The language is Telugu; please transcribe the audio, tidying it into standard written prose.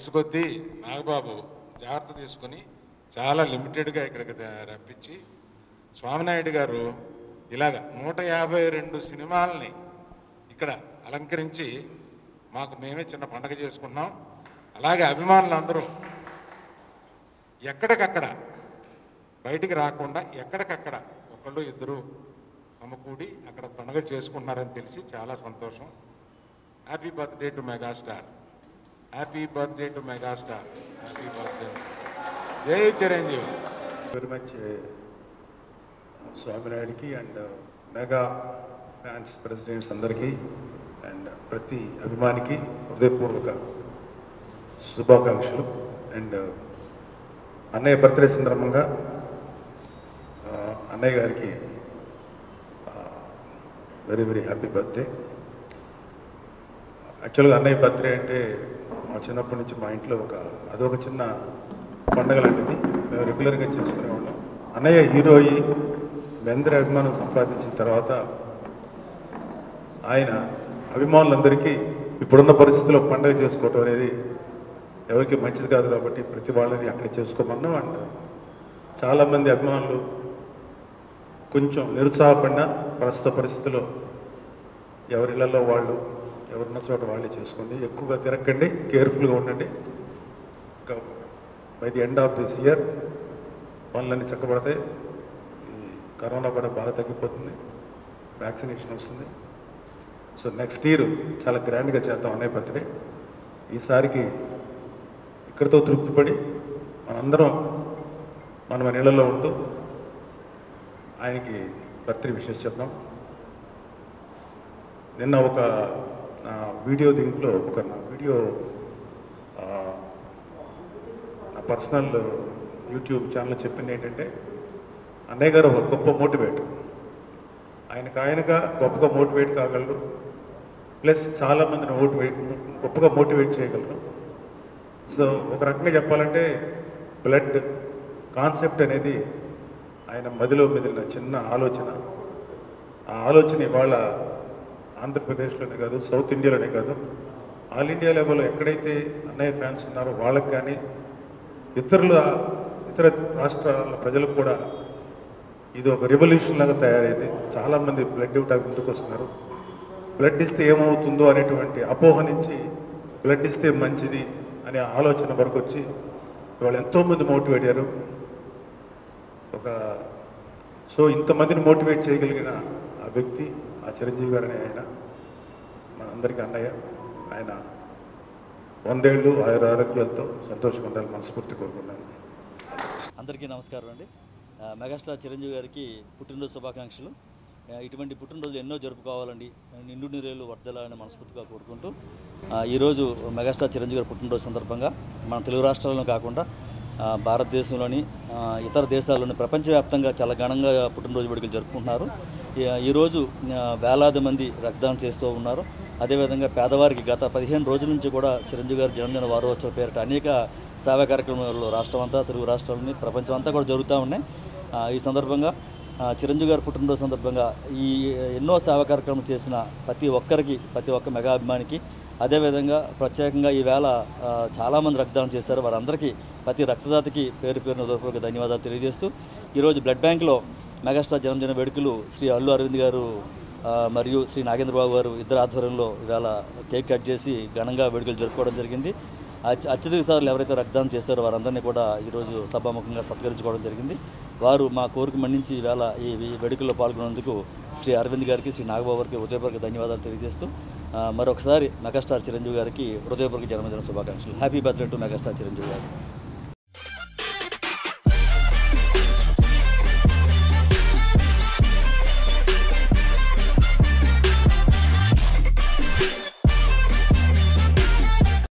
వయసు కొద్దీ నాగబాబు జాగ్రత్త తీసుకుని చాలా లిమిటెడ్గా ఇక్కడికి రప్పించి స్వామినాయుడు గారు ఇలాగ 152 సినిమాలని ఇక్కడ అలంకరించి మాకు మేమే చిన్న పండగ చేసుకుంటున్నాం. అలాగే అభిమానులు అందరూ ఎక్కడికక్కడ బయటికి రాకుండా ఎక్కడికక్కడ ఒకళ్ళు ఇద్దరు సమకూడి అక్కడ పండుగ చేసుకుంటున్నారని తెలిసి చాలా సంతోషం. Happy birthday to megastar, happy birthday to megastar, happy birthday. జై చిరంజీవి. వెరీ మచ్ స్వామినాయుడికి అండ్ మెగా ఫ్యాన్స్ ప్రెసిడెంట్స్ అందరికీ అండ్ ప్రతి అభిమానికి హృదయపూర్వక శుభాకాంక్షలు. అండ్ అన్నయ్య బర్త్డే సందర్భంగా అన్నయ్య గారికి వెరీ వెరీ హ్యాపీ బర్త్డే. యాక్చువల్గా అన్నయ్య బర్త్డే అంటే మా చిన్నప్పటి నుంచి మా ఇంట్లో అదొక చిన్న పండగ లాంటిది. మేము రెగ్యులర్గా చేసుకునేవాళ్ళం. అన్నయ్య హీరో అయ్యి మీ అందరి అభిమానం సంపాదించిన తర్వాత ఆయన అభిమానులందరికీ ఇప్పుడున్న పరిస్థితిలో పండుగ చేసుకోవటం అనేది ఎవరికి మంచిది కాదు. కాబట్టి ప్రతి వాళ్ళని అక్కడ చేసుకోమన్నాం. అండ్ చాలామంది అభిమానులు కొంచెం నిరుత్సాహపడిన ప్రస్తుత పరిస్థితిలో ఎవరిళ్లలో వాళ్ళు ఎవరున్న చోట వాళ్ళే చేసుకోండి. ఎక్కువగా తిరగండి, కేర్ఫుల్గా ఉండండి. By the end of this year పనులన్నీ చక్కబడతాయి. ఈ కరోనా కూడా బాగా తగ్గిపోతుంది, వ్యాక్సినేషన్ వస్తుంది. సో నెక్స్ట్ ఇయర్ చాలా గ్రాండ్గా చేద్దాం అన్నయ్య బర్త్డే. ఈసారికి ఇక్కడితో తృప్తిపడి మనందరం మన ఇళ్లలో ఉంటూ ఆయనకి బర్త్డే విషెస్ చెప్దాం. నిన్న ఒక వీడియో దీంట్లో నా వీడియో నా పర్సనల్ యూట్యూబ్ ఛానల్ చెప్పింది ఏంటంటే, అన్నయ్య గారు ఒక గొప్ప మోటివేటర్. ఆయనగా గొప్పగా మోటివేట్ కాగలరు, ప్లస్ చాలామందిని గొప్పగా మోటివేట్ చేయగలరు. సో ఒక రకంగా చెప్పాలంటే బ్లడ్ కాన్సెప్ట్ అనేది ఆయన మదిలో మెదిలిన చిన్న ఆలోచన. ఆ ఆలోచన ఇవాళ ఆంధ్రప్రదేశ్లోనే కాదు, సౌత్ ఇండియాలోనే కాదు, ఆల్ ఇండియా లెవెల్లో ఎక్కడైతే అన్నయ్య ఫ్యాన్స్ ఉన్నారో వాళ్ళకి కానీ ఇతర రాష్ట్రాల ప్రజలకు కూడా ఇది ఒక రెవల్యూషన్ లాగా తయారైంది. చాలామంది బ్లడ్ ఇవ్వడానికి ముందుకు వస్తున్నారు. బ్లడ్ ఇస్తే ఏమవుతుందో అనేటువంటి అపోహ నుంచి బ్లడ్ ఇస్తే మంచిది అనే ఆలోచన వరకు వచ్చి ఇవాళ ఎంతోమంది మోటివేట్ అయ్యారు. సో ఇంతమందిని మోటివేట్ చేయగలిగిన ఆ వ్యక్తి ఆ చిరంజీవి గారు అనే ఆయన మనందరికీ అన్నయ్య. ఆయన 100 ఏళ్ళు ఆరోగ్యాలతో సంతోషంగా ఉండాలి మనస్ఫూర్తి కోరుకున్నాను. అందరికీ నమస్కారం అండి. మెగాస్టార్ చిరంజీవి గారికి పుట్టినరోజు శుభాకాంక్షలు. ఇటువంటి పుట్టినరోజు ఎన్నో జరుపుకోవాలండి, నిండు నీరేళ్ళు వర్ధలాలని మనస్ఫూర్తిగా కోరుకుంటూ ఈరోజు మెగాస్టార్ చిరంజీవి గారి పుట్టినరోజు సందర్భంగా మన తెలుగు రాష్ట్రాల్లో కాకుండా భారతదేశంలోని ఇతర దేశాల్లోని ప్రపంచవ్యాప్తంగా చాలా ఘనంగా పుట్టినరోజు వేడుకలు జరుపుకుంటున్నారు. ఈరోజు వేలాది మంది రక్తదానం చేస్తూ ఉన్నారు. అదేవిధంగా పేదవారికి గత 15 రోజుల నుంచి కూడా చిరంజీవి గారి జన్మదిన వారోత్సవ పేరిట అనేక సేవా కార్యక్రమాలు రాష్ట్రం అంతా, తెలుగు రాష్ట్రాలని, ప్రపంచం అంతా కూడా జరుగుతూ ఉన్నాయి. ఈ సందర్భంగా చిరంజీవి గారి పుట్టినరోజు సందర్భంగా ఈ ఎన్నో సేవా కార్యక్రమాలు చేసిన ప్రతి ఒక్క మెగా అభిమానికి, అదేవిధంగా ప్రత్యేకంగా ఈవేళ చాలామంది రక్తదానం చేశారు. వారందరికీ ప్రతి రక్తదాతకి పేరు హృదయపూర్వక ధన్యవాదాలు తెలియజేస్తూ ఈరోజు బ్లడ్ బ్యాంక్లో మెగాస్టార్ జన్మదిన వేడుకలు శ్రీ అల్లు అరవింద్ గారు మరియు శ్రీ నాగేంద్రబాబు గారు ఇద్దరు ఆధ్వర్యంలో ఈవేళ కేక్ కట్ చేసి ఘనంగా వేడుకలు జరుపుకోవడం జరిగింది. అత్యధిక సార్లు ఎవరైతే రక్తదానం చేశారో వారందరినీ కూడా ఈరోజు సభాముఖంగా సత్కరించుకోవడం జరిగింది. వారు మా కోరిక మన్నించి ఈవేళ ఈ వేడుకల్లో పాల్గొన్నందుకు శ్రీ అరవింద్ గారికి, శ్రీ నాగబాబు గారికి హృదయపూర్వక ధన్యవాదాలు తెలియజేస్తూ మరొకసారి మెగాస్టార్ చిరంజీవి గారికి హృదయపూర్వక జన్మదిన శుభాకాంక్షలు. Happy birthday to megastar Chiranjeevi గారు.